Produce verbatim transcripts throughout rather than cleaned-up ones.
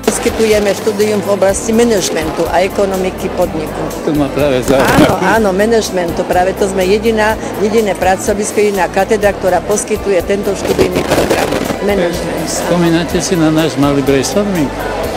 Poskytujeme štúdium v oblasti manažmentu a ekonomiky podniku. To má práve záujem. Áno, áno, manažmentu. Práve to sme jediná, jediné pracovisko, jediná katedra, ktorá poskytuje tento študijný program. Management. Spomínate si na náš malý brainstorming?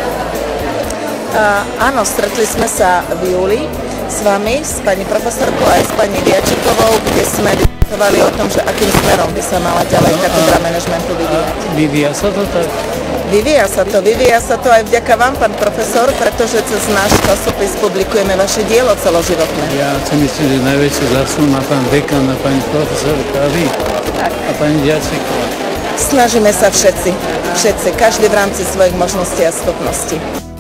Uh, áno, stretli sme sa v júli s vami, s pani profesorkou aj s pani Viačikovou, kde sme diskutovali o tom, že akým smerom by sa mala ďalej no, katedra manažmentu vyvíjať. Vyvíja sa to tak? Vyvíja sa to, vyvíja sa to aj vďaka vám, pán profesor, pretože cez náš časopis publikujeme vaše dielo celoživotné. Ja si myslím, že najväčšiu zásluhu má pán dekan a pani profesorka a vy tak. A pani Viačiková. Snažíme sa všetci, všetci, každý v rámci svojich možností a schopností.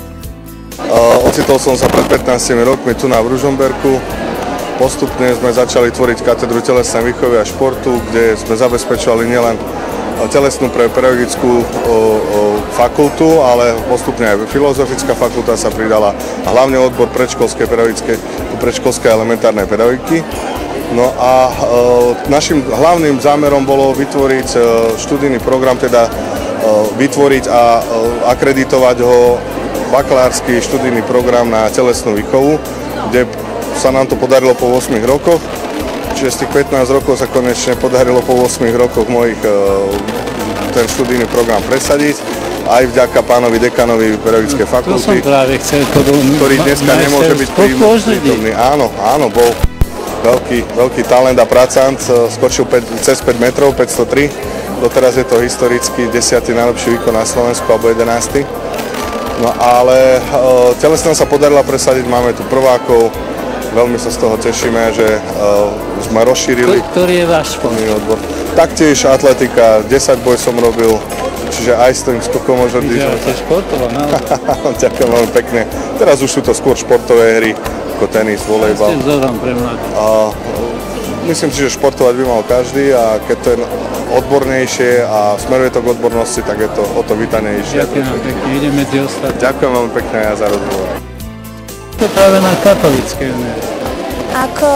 Uh, ocitol som sa pred pätnástimi rokmi tu na Ružomberku. Postupne sme začali tvoriť katedru telesnej výchovy a športu, kde sme zabezpečovali nielen telesnú pre pedagogickú o, o, fakultu, ale postupne aj filozofická fakulta sa pridala a hlavne odbor predškolskej pedagogické, predškolskej elementárnej pedagogiky. No a e, našim hlavným zámerom bolo vytvoriť e, študijný program, teda e, vytvoriť a e, akreditovať ho bakalársky študijný program na telesnú výchovu, kde sa nám to podarilo po ôsmich rokoch. Čiže z tých pätnásť rokov sa konečne podarilo po ôsmich rokoch mojich ten študijný program presadiť, aj vďaka pánovi dekanovi pedagogickej fakulty, to som práve chcel, ktorý dneska nemôže byť prítomný. Áno, áno, bol veľký, veľký talent a pracant, skočil cez päť metrov, päťstotri, doteraz je to historicky desiaty najlepší výkon na Slovensku, alebo jedenásty. No ale telesne sa podarila presadiť, máme tu prvákov, veľmi sa z toho tešíme, že uh, sme rozšírili. Ktorý je váš šport? Odbor. Taktiež atletika, desať boj som robil, čiže aj s tým skokom možno dýžem. Vy ste športoval, naozaj. Ďakujem veľmi pekne. Teraz už sú to skôr športové hry, ako tenis, volejbal. Ste vzorom pre mladých. Uh, myslím si, že športovať by mal každý a keď to je odbornejšie a smeruje to k odbornosti, tak je to o to vítanejšie. Ďakujem vám pekne, ideme medzi ostatní. Ďakujem veľmi pekne aj za rozhovor. To práve na katolíckej univerzite. Ako,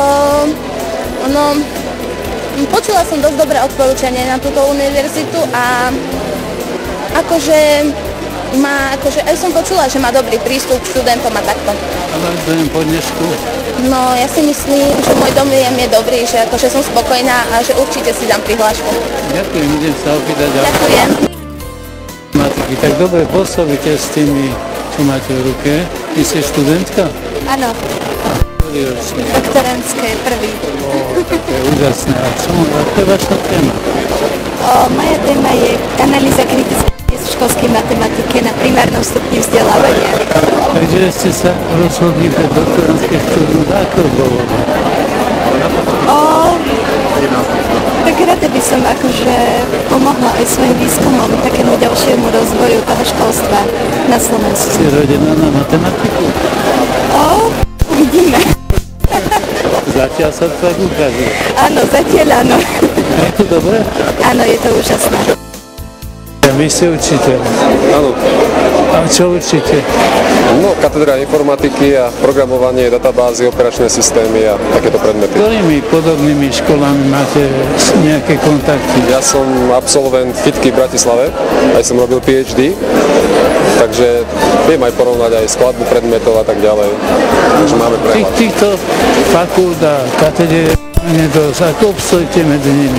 no, počula som dosť dobré odporúčanie na túto univerzitu a akože má, akože aj som počula, že má dobrý prístup k študentom a takto. A vám dojem po dnešku? No, ja si myslím, že môj dojem je dobrý, že akože som spokojná a že určite si dám prihlášku. Ďakujem, idem sa opýtať. Ďakujem. Matiky, tak dobre pôsobíte s tými, čo máte v ruke. Vy ste študentka? Áno. Ktorý ročník? Doktorantské, prvý. O, to je úžasné. A čo je vaša téma? O, moja téma je analýza kritických v školskej matematike na primárnom stupni vzdelávania. Takže ste sa rozhodli pre doktorantské štúdium. Ako bolo? O, tak rada by som akože pomohla aj svojim výskumom takému ďalšiemu rozvoju toho školstva na Slovensku. Ste rodená na matematiku? O, uvidíme. Zatiaľ sa to tak ukazuje. Áno, zatiaľ áno. Je to dobré? Áno, je to úžasné. Vy ste učiteľ. Áno. A čo učíte? No, katedra informatiky a programovanie, databázy, operačné systémy a takéto predmety. Ktorými podobnými školami máte nejaké kontakty? Ja som absolvent FITky v Bratislave, aj som robil PhD, takže viem aj porovnať aj skladbu predmetov a tak ďalej. Takže máme prehľad. Tých, týchto fakult a katedier je dosť. Ako obstojíte medzi nimi?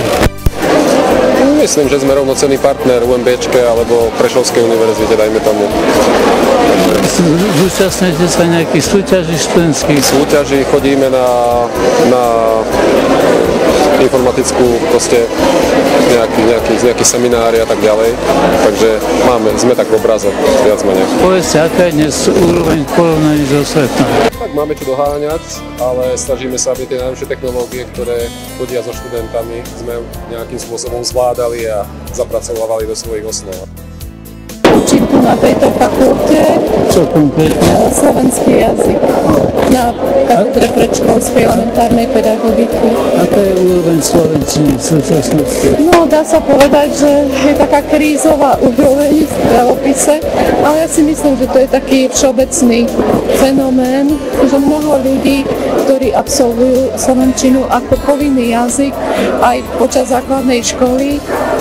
Myslím, že sme rovnocenný partner UMBčke alebo Prešovskej univerzite, dajme tomu. Zúčastňujete sa nejakých súťaží študentských? Súťaží, chodíme na, na informatickú proste nejaký, nejaký, nejaký seminári a tak ďalej. Takže máme, sme tak v obraze, viac menej. Povedzte, aká je dnes úroveň v porovnaní so svetom? Tak máme čo doháňať, ale snažíme sa, aby tie najlepšie technológie, ktoré chodia so študentami, sme nejakým spôsobom zvládali a zapracovávali do svojich osnov. Učím tu na tejto fakulte Čo konkrétne? slovenský jazyk na katedre predškolskej elementárnej pedagogiky. Aká je úroveň slovenčiny v súčasnosti? No, dá sa povedať, že je taká krízová úroveň v pravopise, ale ja si myslím, že to je taký všeobecný fenomén, že mnoho ľudí, ktorí absolvujú slovenčinu ako povinný jazyk aj počas základnej školy, pri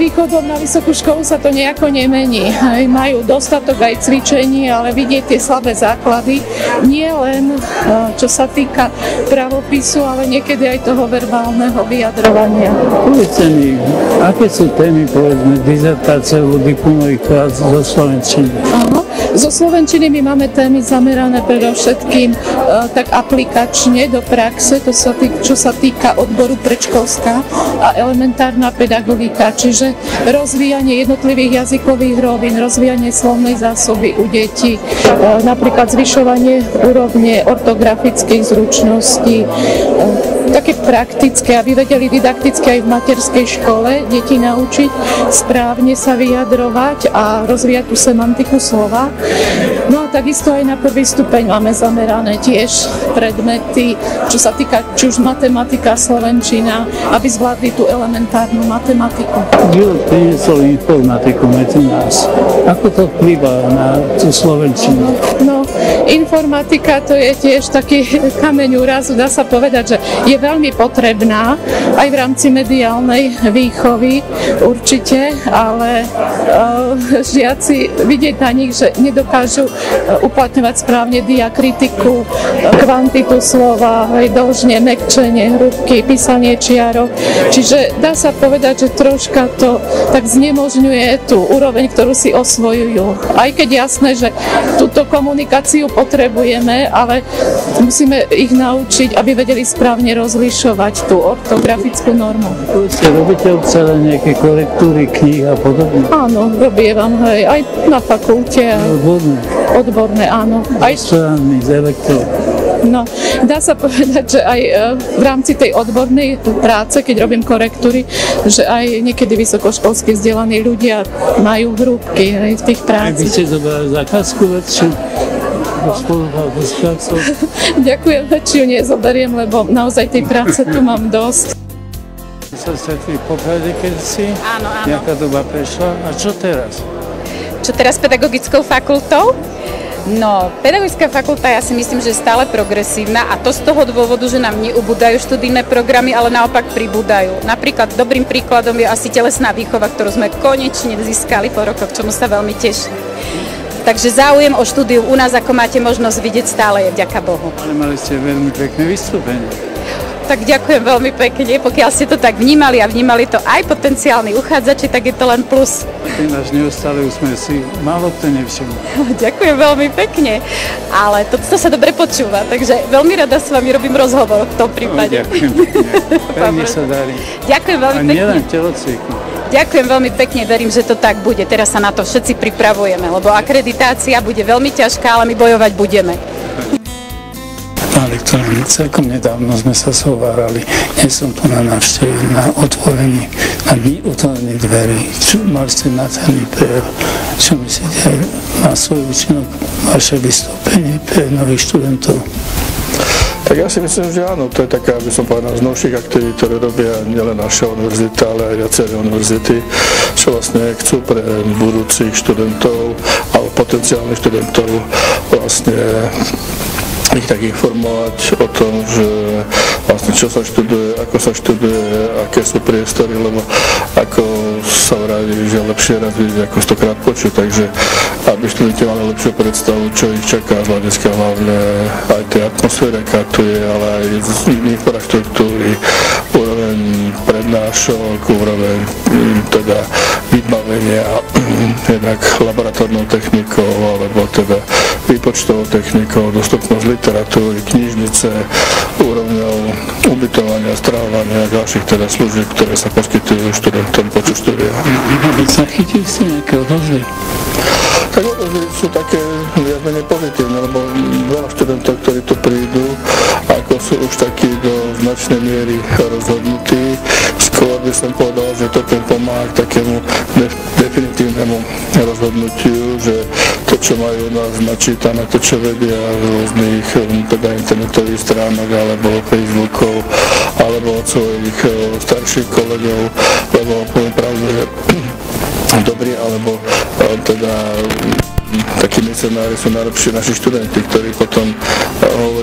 príchodom na vysokú školu sa to nejako nemení. Hej, majú dostatok aj cvičení, ale vidieť tie slabé základy, nie len čo sa týka pravopisu, ale niekedy aj toho verbálneho vyjadrovania. Povedzte mi, aké sú témy, povedzme, dizertácie alebo diplomových prác zo slovenčiny? Aha. Zo slovenčiny my máme témy zamerané predovšetkým e, tak aplikačne do praxe, to sa tý, čo sa týka odboru predškolská a elementárna pedagogika, čiže rozvíjanie jednotlivých jazykových rovín, rozvíjanie slovnej zásoby u detí, e, napríklad zvyšovanie úrovne ortografických zručností, e, také praktické, aby vedeli didakticky aj v materskej škole deti naučiť správne sa vyjadrovať a rozvíjať tú semantiku slova. No a takisto aj na prvý stupeň máme zamerané tiež predmety, čo sa týka či už matematika, slovenčina, aby zvládli tú elementárnu matematiku. Život priniesol informatiku medzi nás. Ako to vplyvá na tú slovenčinu? No, informatika to je tiež taký kameň úrazu, dá sa povedať, že je veľmi potrebná aj v rámci mediálnej výchovy určite, ale uh, žiaci vidieť na nich, že nedokážu uplatňovať správne diakritiku, kvantitu slova, dĺžne, mäkčenie, hrúbky, písanie čiarok. Čiže dá sa povedať, že troška to tak znemožňuje tú úroveň, ktorú si osvojujú. Aj keď jasné, že túto komunikáciu potrebujeme, ale musíme ich naučiť, aby vedeli správne rozlišovať tú ortografickú normu. Ste robíte občas nejaké korektúry kníh a podobne? Áno, robievam, hej, aj na fakulte. Odborné? Odborné, áno. Aj stránny, z elektro. No, dá sa povedať, že aj v rámci tej odbornej práce, keď robím korektúry, že aj niekedy vysokoškolsky vzdelaní ľudia majú hrúbky v tých prácach. Ak by ste zobrali zákazku väčšiu? Ďakujem, väčšiu nezoberiem, lebo naozaj tej práce tu mám dosť. Sa stretli po Prade, keď si? Áno, áno. Nejaká doba prešla. A čo teraz? Čo teraz s pedagogickou fakultou? No, pedagogická fakulta, ja si myslím, že je stále progresívna a to z toho dôvodu, že nám neubúdajú študijné programy, ale naopak pribúdajú. Napríklad dobrým príkladom je asi telesná výchova, ktorú sme konečne získali po rokoch, čomu sa veľmi teším. Takže záujem o štúdiu u nás, ako máte možnosť vidieť, stále je, vďaka Bohu. Ale mali ste veľmi pekné vystúpenie. Tak ďakujem veľmi pekne, pokiaľ ste to tak vnímali a vnímali to aj potenciálni uchádzači, tak je to len plus. Taký náš neustále úsmev si málo kto nevšimol. Ďakujem veľmi pekne, ale to, to sa dobre počúva, takže veľmi rada s vami robím rozhovor v tom prípade. No, ďakujem pekne, veľmi sa darí. Ďakujem veľmi pekne. A nielen v telocviku. Ďakujem veľmi pekne, verím, že to tak bude. Teraz sa na to všetci pripravujeme, lebo akreditácia bude veľmi ťažká, ale my bojovať budeme. Elektrárne, celkom nedávno sme sa zhovárali, nie som tu na návšteve, na otvorení, na dní otvorených dverí, čo mali ste nádherný prejav, čo myslíte, aj má svoj účinok vaše vystúpenie pre nových študentov? Tak ja si myslím, že áno, to je taká, by som povedal, z novších aktivít, ktoré robia nielen naša univerzita, ale aj viaceré univerzity, čo vlastne chcú pre budúcich študentov alebo potenciálnych študentov vlastne ich tak informovať o tom, že vlastne čo sa študuje, ako sa študuje, aké sú priestory, lebo ako sa vraví, že lepšie raz vidieť ako stokrát počuť, takže aby študenti mali lepšiu predstavu, čo ich čaká z hľadiska hlavne aj tej atmosféry, aká tu je, ale aj z infraštruktúry, úroveň prednášok, úroveň teda vybavenia jednak laboratórnou technikou alebo teda výpočtovou technikou, dostupnosť literatúry, knižnice, úrovňou ubytovania, stravovania a ďalších teda služieb, ktoré sa poskytujú študentom počas štúdia. Zachytili ste nejaké odozvy? Tak odozvy sú také viac menej pozitívne, lebo veľa študentov, ktorí tu prídu, ako sú už takí do značnej miery rozhodnutí, skôr by som povedal, že to tým pomáha k takému def- definitívnemu rozhodnutiu, že to, čo majú u nás načítané, to, čo vedia z rôznych teda internetových stránok alebo Facebookov alebo od svojich starších kolegov, lebo poviem pravdu, že dobrý, alebo teda takí misionári sú najlepší naši študenti, ktorí potom hovoria o tom,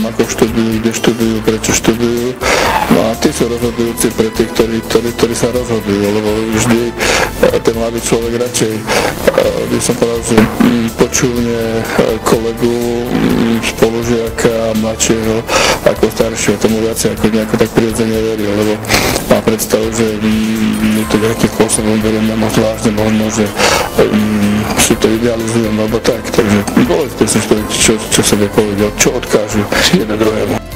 ako študujú, kde študujú, prečo študujú. No a tí sú rozhodujúci pre tých, ktorí, ktorí, ktorí sa rozhodujú, lebo vždy ten mladý človek radšej, by som povedal, že počúvne kolegu, spolužiaka, mladšieho ako staršieho, tomu viacej ako nejako tak prirodzene verí, lebo má predstavu, že mu to nejakým spôsobom beriem na moc vážne, možno, že um, si to idealizujem, alebo tak, takže dôležité sú, čo, čo sebe povedal, čo odkážu jeden druhému.